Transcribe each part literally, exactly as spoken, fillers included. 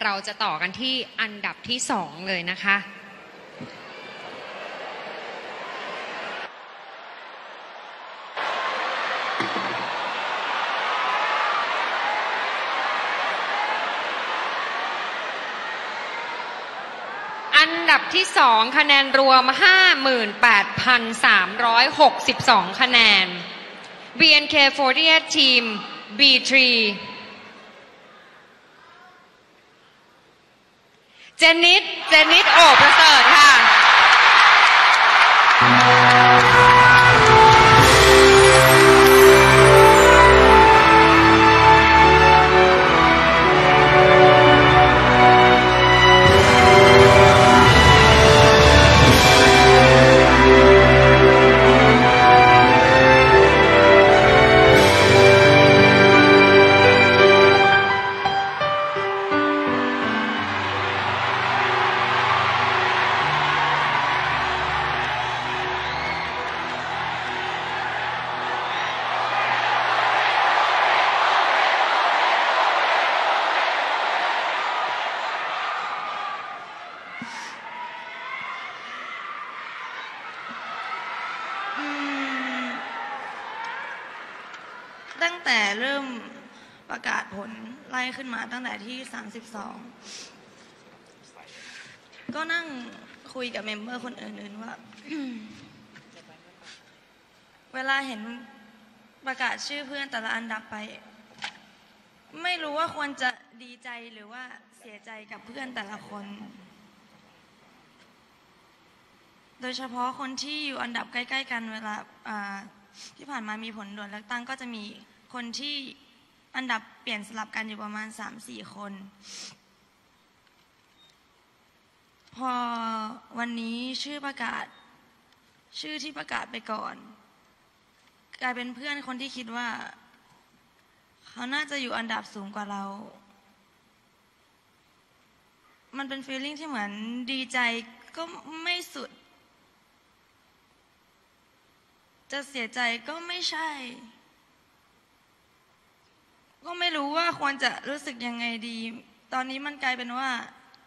เราจะต่อกันที่อันดับที่สองเลยนะคะ อันดับที่สองคะแนนรวม ห้าหมื่นแปดพันสามร้อยหกสิบสอง คะแนน บี เอ็น เค สี่สิบแปด ทีม บี ทรี เจนนิส เจนนิส โอประเสริฐค่ะตั้งแต่เริ่มประกาศผลไล่ขึ้นมาตั้งแต่ที่สามสิบสองก็นั่งคุยกับเมมเบอร์คนอื่นๆว่า เวลาเห็นประกาศชื่อเพื่อนแต่ละอันดับไปไม่รู้ว่าควรจะดีใจหรือว่าเสียใจกับเพื่อนแต่ละคนโดยเฉพาะคนที่อยู่อันดับใกล้ๆกันเวลาที่ผ่านมามีผลด่วนเลือกตั้งก็จะมีคนที่อันดับเปลี่ยนสลับกันอยู่ประมาณ สามสี่ คนพอวันนี้ชื่อประกาศชื่อที่ประกาศไปก่อนกลายเป็นเพื่อนคนที่คิดว่าเขาน่าจะอยู่อันดับสูงกว่าเรามันเป็น feeling ที่เหมือนดีใจก็ไม่สุดจะเสียใจก็ไม่ใช่ก็ไม่รู้ว่าควรจะรู้สึกยังไงดีตอนนี้มันกลายเป็นว่า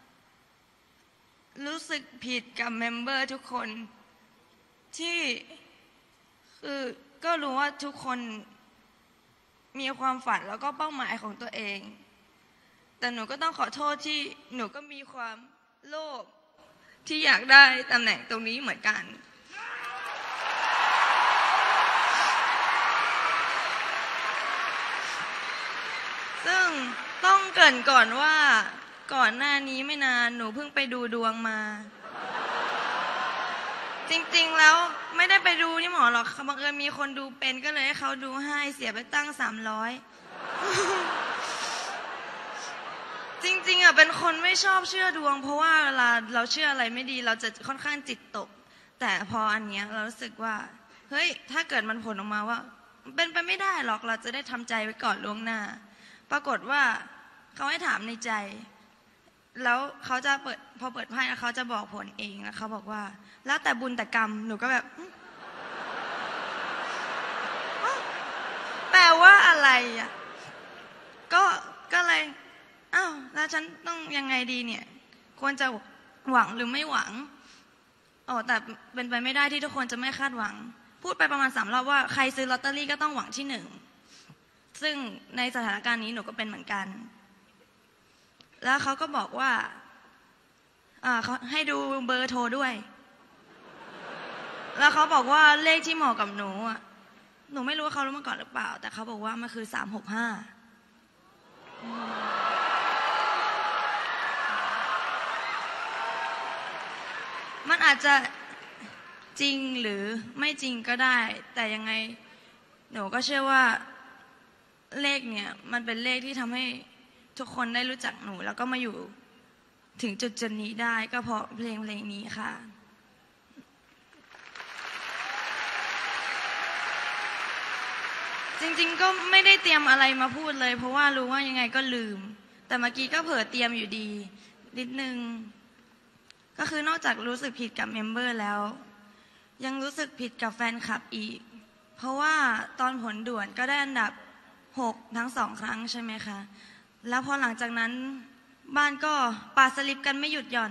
รู้สึกผิดกับเมมเบอร์ทุกคนที่คือก็รู้ว่าทุกคนมีความฝันแล้วก็เป้าหมายของตัวเองแต่หนูก็ต้องขอโทษที่หนูก็มีความโลภที่อยากได้ตำแหน่งตรงนี้เหมือนกันซึ่งต้องเกริ่นก่อนว่าก่อนหน้านี้ไม่นานหนูเพิ่งไปดูดวงมาจริงๆแล้วไม่ได้ไปดูที่หมอหรอกบังเอิญมีคนดูเป็นก็เลยให้เขาดูให้เสียไปตั้งสามร้อยจริงๆอ่ะเป็นคนไม่ชอบเชื่อดวงเพราะว่าเวลาเราเชื่ออะไรไม่ดีเราจะค่อนข้างจิตตกแต่พออันเนี้ยเรารู้สึกว่าเฮ้ยถ้าเกิดมันผลออกมาว่าเป็นไปไม่ได้หรอกเราจะได้ทำใจไว้ก่อนล่วงหน้าปรากฏว่าเขาให้ถามในใจแล้วเขาจะเปิดพอเปิดไพ่แล้วเขาจะบอกผลเองแล้วเขาบอกว่าแล้วแต่บุญแต่กรรมหนูก็แบบแปลว่าอะไรอ่ะก็ก็เลยอ้าวแล้วฉันต้องยังไงดีเนี่ยควรจะหวังหรือไม่หวังอ๋อแต่เป็นไปไม่ได้ที่ทุกคนจะไม่คาดหวังพูดไปประมาณสามรอบว่าใครซื้อลอตเตอรี่ก็ต้องหวังที่หนึ่งซึ่งในสถานการณ์นี้หนูก็เป็นเหมือนกันแล้วเขาก็บอกว่าอ่าเขาให้ดูเบอร์โทรด้วยแล้วเขาบอกว่าเลขที่เหมาะกับหนูอ่ะหนูไม่รู้ว่าเขารู้มาก่อนหรือเปล่าแต่เขาบอกว่ามันคือสามหกห้ามันอาจจะจริงหรือไม่จริงก็ได้แต่ยังไงหนูก็เชื่อว่าเลขเนี่ยมันเป็นเลขที่ทำให้ทุกคนได้รู้จักหนูแล้วก็มาอยู่ถึงจุดจุดนี้ได้ก็เพราะเพลงเพลงนี้ค่ะจริงๆก็ไม่ได้เตรียมอะไรมาพูดเลยเพราะว่ารู้ว่ายังไงก็ลืมแต่เมื่อกี้ก็เผลอเตรียมอยู่ดีนิดนึงก็คือนอกจากรู้สึกผิดกับเมมเบอร์แล้วยังรู้สึกผิดกับแฟนคลับอีกเพราะว่าตอนผลด่วนก็ได้อันดับหกทั้งสองครั้งใช่ไหมคะแล้วพอหลังจากนั้นบ้านก็ปาสลิปกันไม่หยุดหย่อน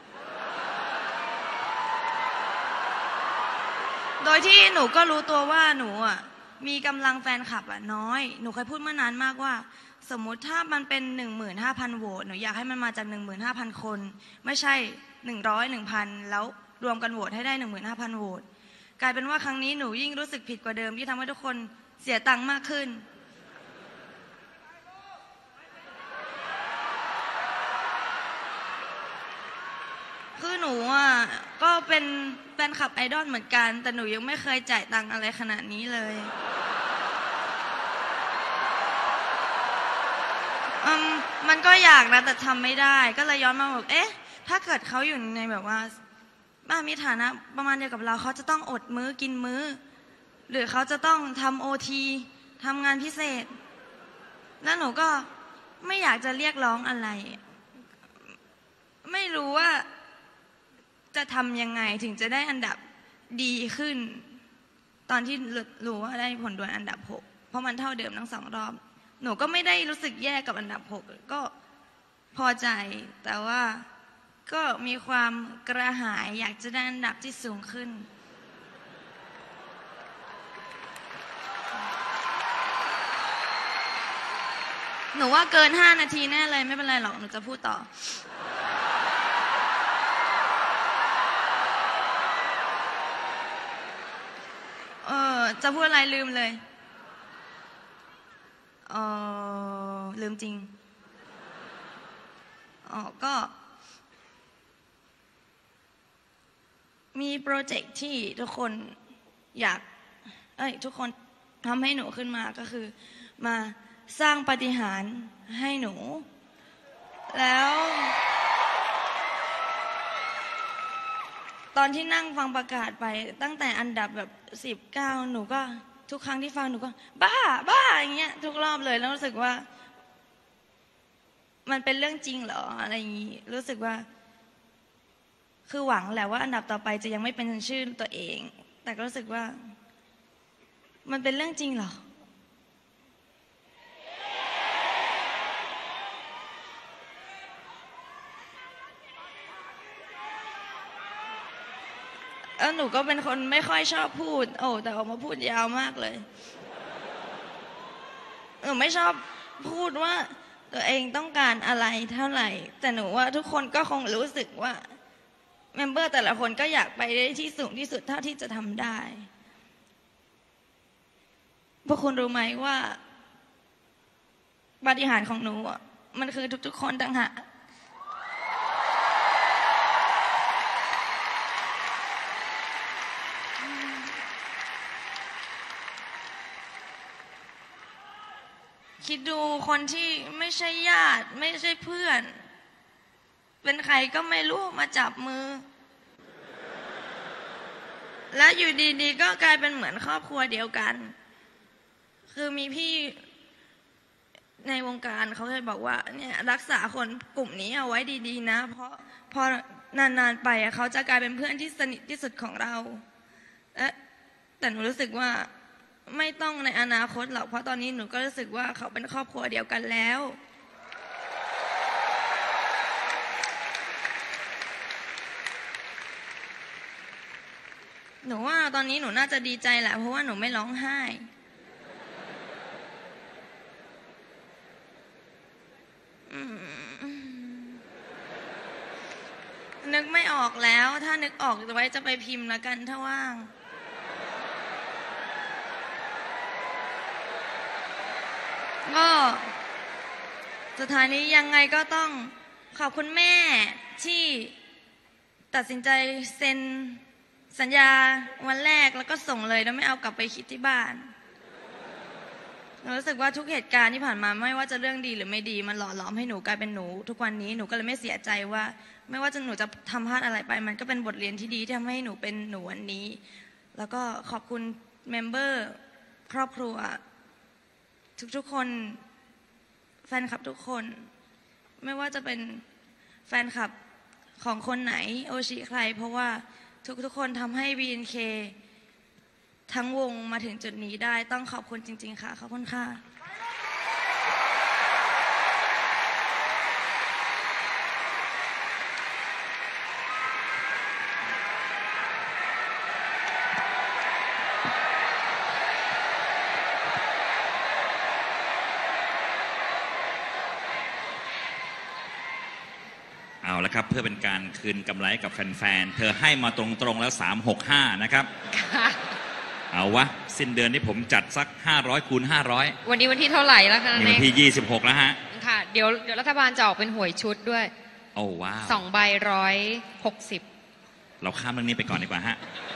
โดยที่หนูก็รู้ตัวว่าหนูอ่ะมีกำลังแฟนคลับอ่ะน้อยหนูเคยพูดเมื่อนานมากว่าสมมุติถ้ามันเป็น หนึ่งหมื่นห้าพัน โหวตหนูอยากให้มันมาจาก หนึ่งหมื่นห้าพัน คนไม่ใช่หนึ่งร้อย หนึ่งพัน แล้วรวมกันโหวตให้ได้ หนึ่งหมื่นห้าพัน โหวตกลายเป็นว่าครั้งนี้หนูยิ่งรู้สึกผิดกว่าเดิมที่ทำให้ทุกคนเสียตังค์มากขึ้นคือหนูอ่ะก็เป็นแฟนคลับไอดอลเหมือนกันแต่หนูยังไม่เคยจ่ายตังค์อะไรขนาดนี้เลยอืมมันก็อยากนะแต่ทำไม่ได้ก็เลยย้อนมาบอกเอ๊ะถ้าเกิดเขาอยู่ในแบบว่าบ้านมีฐานะประมาณเดียวกับเราเขาจะต้องอดมื้อกินมื้อหรือเขาจะต้องทำโอทีทำงานพิเศษแล้วหนูก็ไม่อยากจะเรียกร้องอะไรไม่รู้ว่าจะทำยังไงถึงจะได้อันดับดีขึ้นตอนที่รู้ว่าได้ผลดวลอันดับหกเพราะมันเท่าเดิมทั้งสองรอบหนูก็ไม่ได้รู้สึกแย่กับอันดับหกก็พอใจแต่ว่าก็มีความกระหายอยากจะได้อันดับที่สูงขึ้นหนูว่าเกินห้านาทีแน่เลยไม่เป็นไรหรอกหนูจะพูดต่อเออจะพูดอะไรลืมเลยเออลืมจริงอ๋อก็มีโปรเจกต์ที่ทุกคนอยากเอ้ยทุกคนทำให้หนูขึ้นมาก็คือมาสร้างปาฏิหาริย์ให้หนูแล้วตอนที่นั่งฟังประกาศไปตั้งแต่อันดับแบบสิบเก้าหนูก็ทุกครั้งที่ฟังหนูก็บ้าบ้าอย่างเงี้ยทุกรอบเลยแล้วรู้สึกว่ามันเป็นเรื่องจริงเหรออะไรอย่างงี้รู้สึกว่าคือหวังแหละว่าอันดับต่อไปจะยังไม่เป็นชื่อตัวเองแต่ก็รู้สึกว่ามันเป็นเรื่องจริงเหรอเออหนูก็เป็นคนไม่ค่อยชอบพูดโอ้แต่ออกมาพูดยาวมากเลยหนูไม่ชอบพูดว่าตัวเองต้องการอะไรเท่าไหร่แต่หนูว่าทุกคนก็คงรู้สึกว่าเมมเบอร์แต่ละคนก็อยากไปได้ที่สูงที่สุดเท่าที่จะทำได้พวกคุณรู้ไหมว่าปาฏิหาริย์ของหนูอ่ะมันคือทุกๆคนต่างหากคิดดูคนที่ไม่ใช่ญาติไม่ใช่เพื่อนเป็นใครก็ไม่รู้มาจับมือและอยู่ดีๆก็กลายเป็นเหมือนครอบครัวเดียวกันคือมีพี่ในวงการเขาเคยบอกว่าเนี่ยรักษาคนกลุ่มนี้เอาไว้ดีๆนะเพราะพอนานๆไปเขาจะกลายเป็นเพื่อนที่สนิทที่สุดของเราแต่หนูรู้สึกว่าไม่ต้องในอนาคตหรอกเพราะตอนนี้หนูก็รู้สึกว่าเขาเป็นครอบครัวเดียวกันแล้วหนูว่าตอนนี้หนูน่าจะดีใจแหละเพราะว่าหนูไม่ร้องไห้นึกไม่ออกแล้วถ้านึกออกไว้จะไปพิมพ์แล้วกันถ้าว่างก็สุดท้ายนี้ยังไงก็ต้องขอบคุณแม่ที่ตัดสินใจเซ็นสัญญาวันแรกแล้วก็ส่งเลยแล้วไม่เอากลับไปคิดที่บ้านรู้สึกว่าทุกเหตุการณ์ที่ผ่านมาไม่ว่าจะเรื่องดีหรือไม่ดีมันหล่อหลอมให้หนูกลายเป็นหนูทุกวันนี้หนูก็เลยไม่เสียใจว่าไม่ว่าจะหนูจะทำพลาดอะไรไปมันก็เป็นบทเรียนที่ดีที่ทำให้หนูเป็นหนูวันนี้แล้วก็ขอบคุณเมมเบอร์ครอบครัวทุกๆคนแฟนคลับทุกคนไม่ว่าจะเป็นแฟนคลับของคนไหนโอชิใครเพราะว่าทุกๆคนทำให้ บี เอ็น เค ทั้งวงมาถึงจุดนี้ได้ต้องขอบคุณจริงๆค่ะขอบคุณค่ะเอาละครับเพื่อเป็นการคืนกำไรกับแฟนๆเธอให้มาตรงๆแล้วสามหกห้านะครับเอาวะสิ้นเดือนนี้ผมจัดสักห้าร้อยคูณห้าร้อยวันนี้วันที่เท่าไหร่แล้วคะวันที่ยี่สิบหกแล้วฮะค่ะเดี๋ยวเดี๋ยวรัฐบาลจะออกเป็นหวยชุดด้วยโอ้ว้าวสองใบร้อยหกสิบเราข้ามเรื่องนี้ไปก่อนดีกว่าฮะ